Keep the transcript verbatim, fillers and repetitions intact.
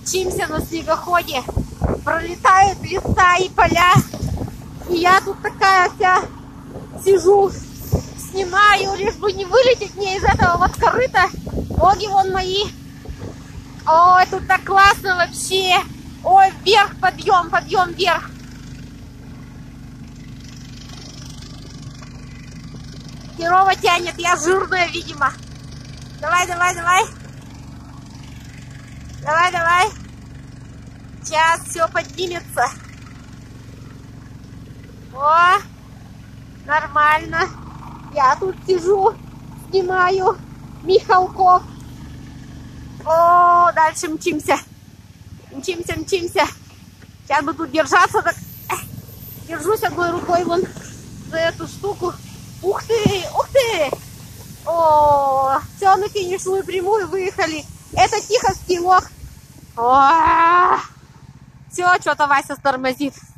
Мчимся на снегоходе. Пролетают леса и поля. И я тут такая вся сижу, снимаю, лишь бы не вылететь мне из этого вот корыта. Ноги вон мои. Ой, тут так классно вообще. Ой, вверх, подъем, подъем, вверх. Херово тянет, я жирная, видимо. Давай, давай, давай. Давай, давай. Сейчас все поднимется. О, нормально. Я тут сижу, снимаю Михалков. О, дальше мчимся. Мчимся, мчимся. Сейчас бы тут держаться. Так... Держусь одной рукой вон за эту штуку. Ух ты, ух ты. О, все, на финишную прямую выехали. Это Тиховский лог. О, все, что-то Вася тормозит.